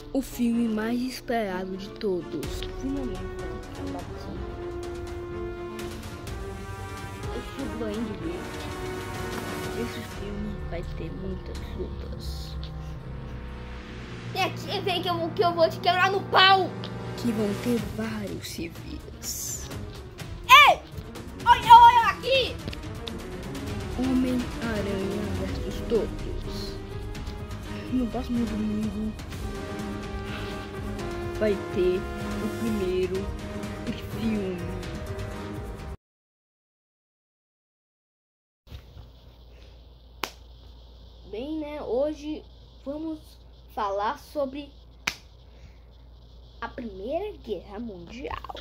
O filme mais esperado de todos. Finalmente vamos falar aqui. Esse Duende Verde. Esse filme vai ter muitas lutas. Vem que eu vou te quebrar no pau. Que vão ter vários civis. Ei! Olha aqui! Homem-Aranha versus todos. No próximo domingo vai ter o primeiro filme. Bem, né? Hoje vamos falar sobre a Primeira Guerra Mundial.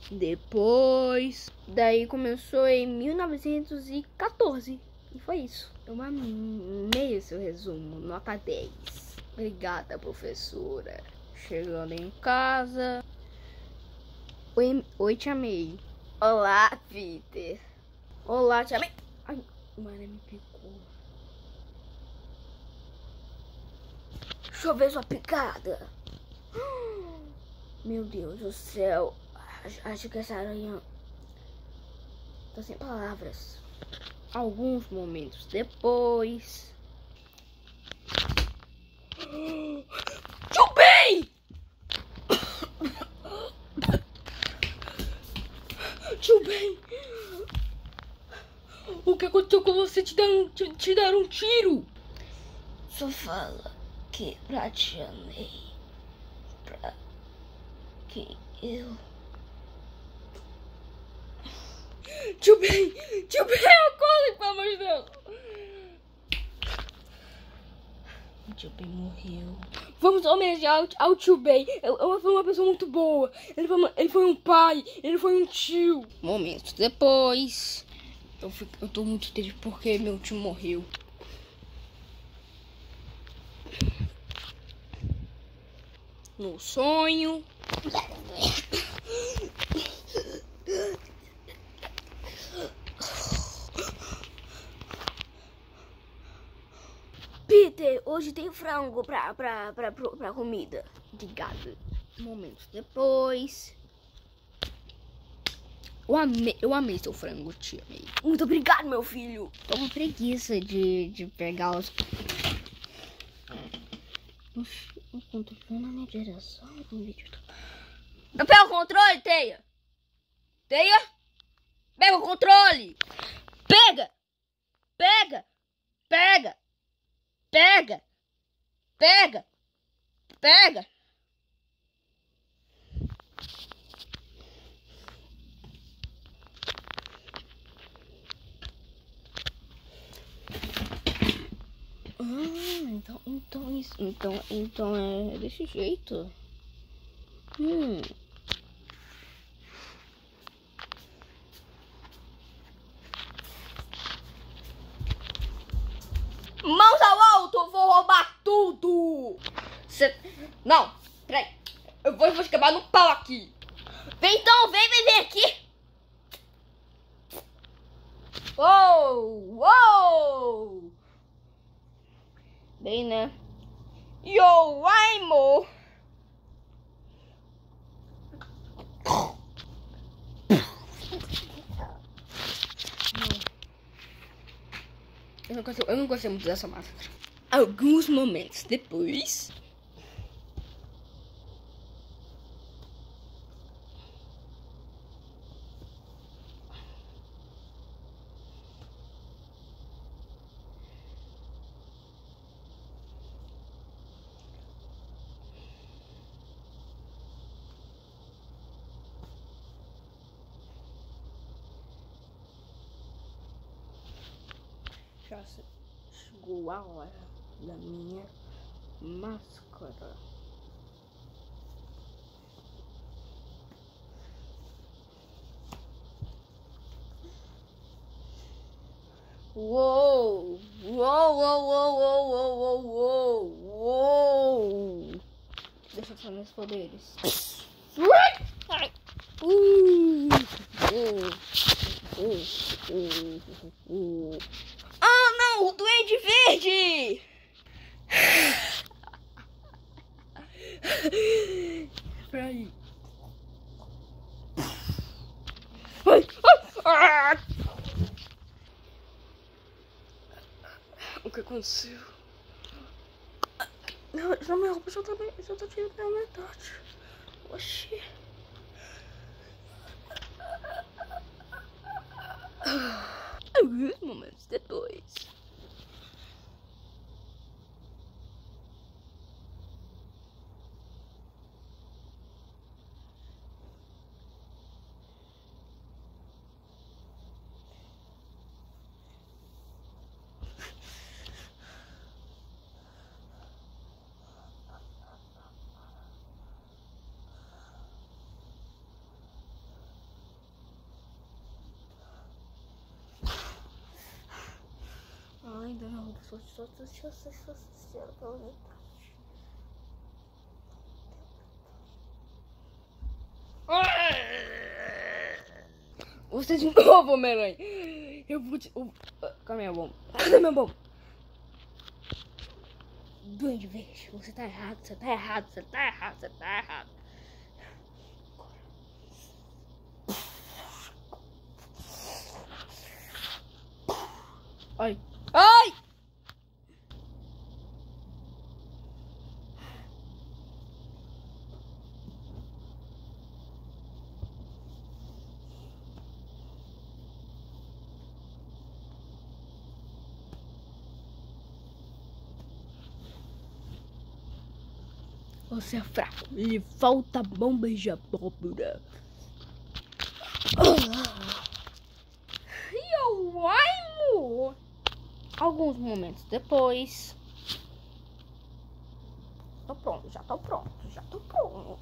Daí começou em 1914. E foi isso. Eu amei esse resumo. Nota 10. Obrigada, professora. Chegando em casa. Oi, Tia May. Olá, Peter. Olá, Tia May. Ai, uma aranha me picou. Deixa eu ver sua picada. Meu Deus do céu. Acho que essa aranha tá sem palavras. Alguns momentos depois. Tio Ben! Tio Ben! O que aconteceu com você? Te deram um tiro? Só fala que pra te amei. Pra que eu... Tio Ben, acorda, pelo amor de Deus. O tio Ben morreu. Vamos homenagear ao tio Ben. Ele foi uma pessoa muito boa. Ele foi um pai, ele foi um tio. Momentos depois. Eu tô muito triste porque meu tio morreu. No sonho. Peter, hoje tem frango pra comida. Obrigado. Momentos depois. Eu amei seu frango, tia May. Muito obrigado, meu filho. Tô com preguiça de pegar os... Enquanto eu na minha direção, no vídeo. Eu pego o controle, Teia. Teia? Pega o controle. Pega. Pega. Pega. Pega. Pega. Pega. Então é desse jeito. Mãos ao alto, eu vou roubar tudo. Não, peraí. Eu vou te quebrar no pau aqui. Vem então, vem aqui. Uou. Bem, né? Yo, Raimo. Eu não gostei muito dessa máscara. Alguns momentos depois... Já chegou a hora da minha máscara. Uou. Deixa eu só meus poderes. Ah, não, o Duende Verde! Peraí. Ai, ai, o que aconteceu? Já minha roupa já tá tirando pela metade. Oxi. Alguns momentos depois. Ainda não, só pela metade. Você de novo, Homem-Aranha. Eu vou te... Cadê minha bomba? Cadê minha bomba? Duende Verde, você tá errado, você tá errado, você tá errado, você tá errado. Ai. Ai! Você é fraco. Lhe falta bomba de abóbora. E eu amo. Alguns momentos depois. Tô pronto, já tô pronto, já tô pronto.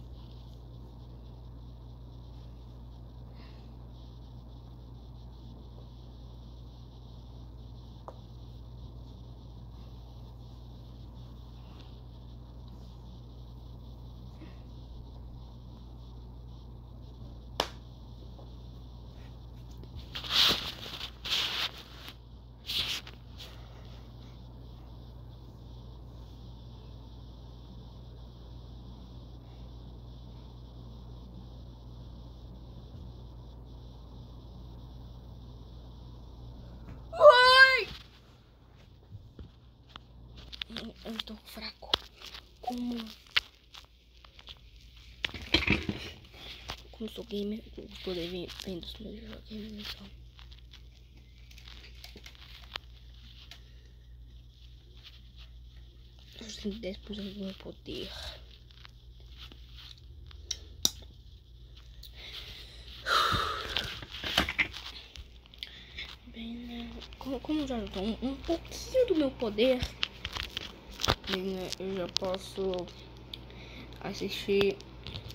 Eu tô fraco. Como sou gamer, eu poder vendo os meus games, então. Eu tenho 10% do meu poder. Bem, né? Como já tô um pouquinho do meu poder, bem, né? Eu já posso assistir.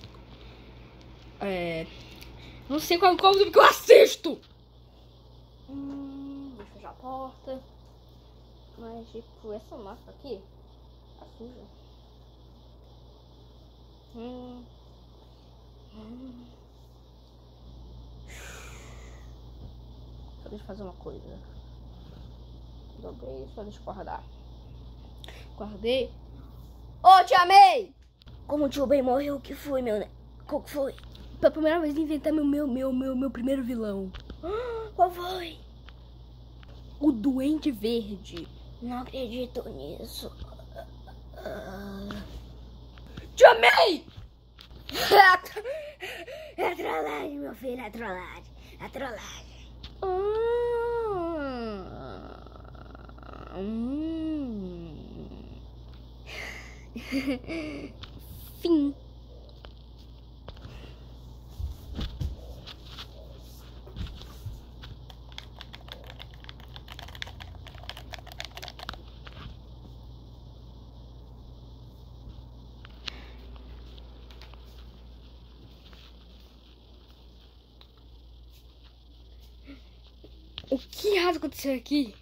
Não sei qual filme que eu assisto. Deixa eu fechar a porta. Mas, tipo, essa máscara aqui tá suja. Só deixa eu fazer uma coisa. Dobrei, só deixa eu guardar. Guardei. Ô, Tia May! Como o tio Ben morreu, o que foi, meu, né? Qual que foi? Pela primeira vez inventar meu primeiro vilão. Qual foi? O Duende Verde. Não acredito nisso. Tia May! É trollagem, meu filho, é trollagem. É trollagem. Fim. O que raio aconteceu aqui?